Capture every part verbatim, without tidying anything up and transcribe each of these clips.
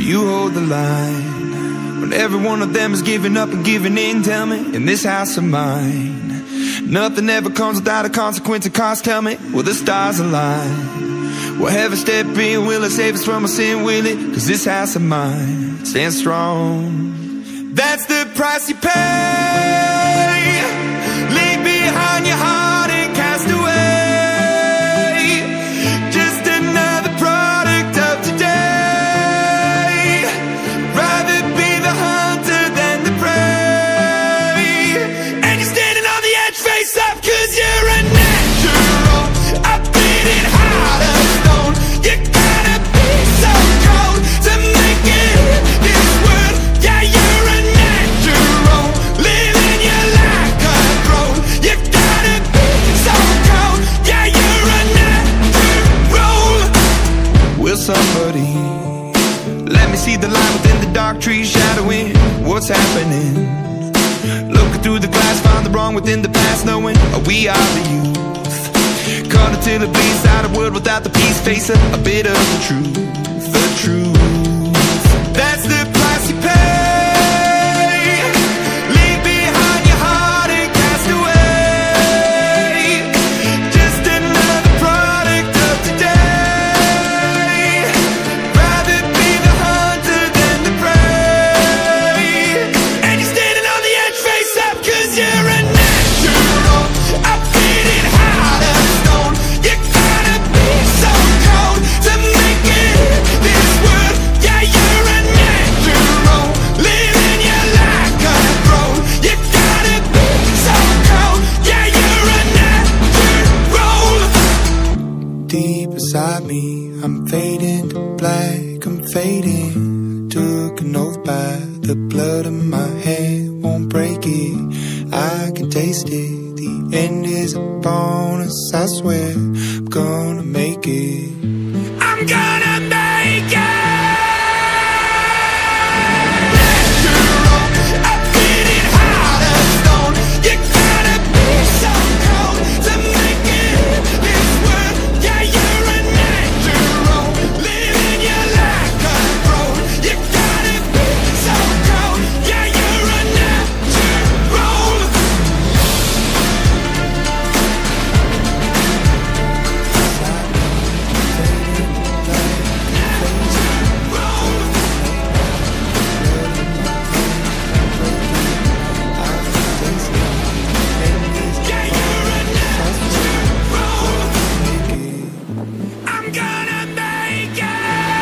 you hold the line when every one of them is giving up and giving in? Tell me, in this house of mine, nothing ever comes without a consequence of cost. Tell me, will the stars align? Will heaven step in? Will it save us from our sin? Will it? Cause this house of mine stands strong. That's the price you pay. Leave behind your heart and cast away. Just another product of today. Rather be the hunter than the prey. And you're standing on the edge, face up, cause you're a natural. I bleed it heart of stone. You gotta be so cold to make it in this world. Yeah, you're a natural, living your life control. You gotta be so cold. Yeah, you're a natural. Will somebody let me see the light within the dark trees shadowing what's happening? Looking through the glass, find the wrong within the past, knowing we are the youth. Caught until it bleeds out a world without the peace, face a, a bit of the truth, the truth. That's the price you pay. Leave behind your heart and cast away. Just another product of today. Rather be the hunter than the prey. And you're standing on the edge, face up, cause you're a natural. I bleed it heart of stone. You gotta be so cold to make it in this world. Yeah, you're a natural, living your life control. You gotta be so cold. Yeah, you're a natural. Deep inside me, I'm fading to black, I'm fading. Took an oath by the blood in my hand, won't break it. I can taste it. The end is a bonus, I swear. I'm gonna make it. I'm gonna make it. Natural, I bleed it heart of stone. You gotta be so cold to make it in this world. Yeah, you're a natural, living your life control. You gotta be so cold. Yeah, you're a natural. Yeah, you're a natural. I'm gonna make it.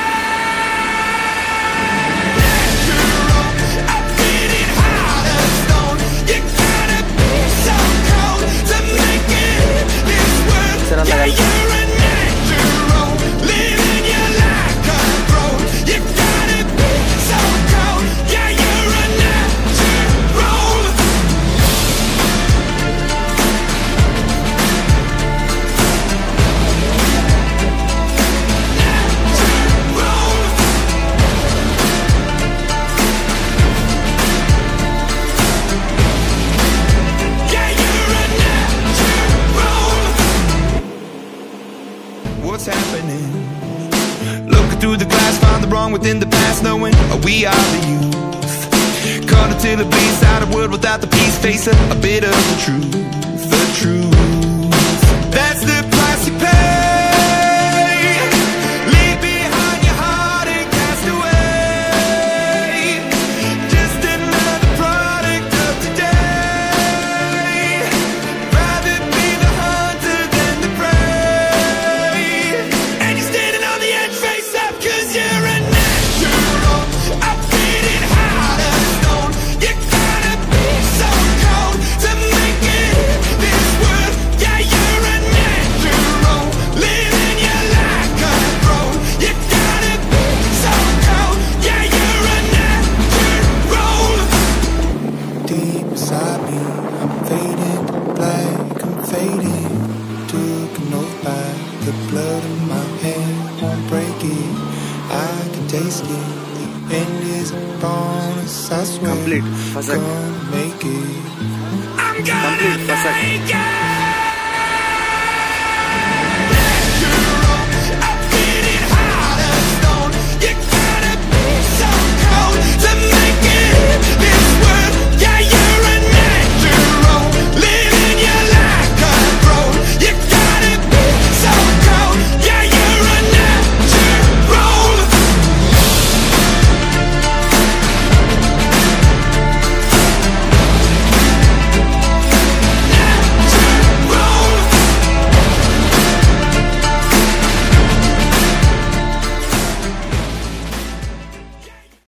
Natural, I bleed it heart of stone. You gotta be so cold to make it in this world. Yeah, you're a natural, living your life control. You gotta be so cold. Yeah, you're a natural. Yeah, you're a natural. What's happening? Looking through the glass, find the wrong within the past, knowing we are the youth. Caught until it bleeds out a world without the peace, face a, a bit of the truth, the truth. That's the price you pay. Leave behind your heart and cast away. Just another product of today. Rather be the hunter than the prey. And you're standing on the edge, face up, cause you're a natural. I bleed it heart of stone. You gotta be so cold to make it in this world. Yeah, you're a natural, living your life control. You gotta be so cold. Yeah, you're a natural. Deep inside me, I'm fading to black, I'm fading. Took an oath by the blood in my hand, won't break it. I can taste it. The end is a bonus, I swear. Complete, I'm perfect. gonna make it. I'm gonna Complete, perfect. make it.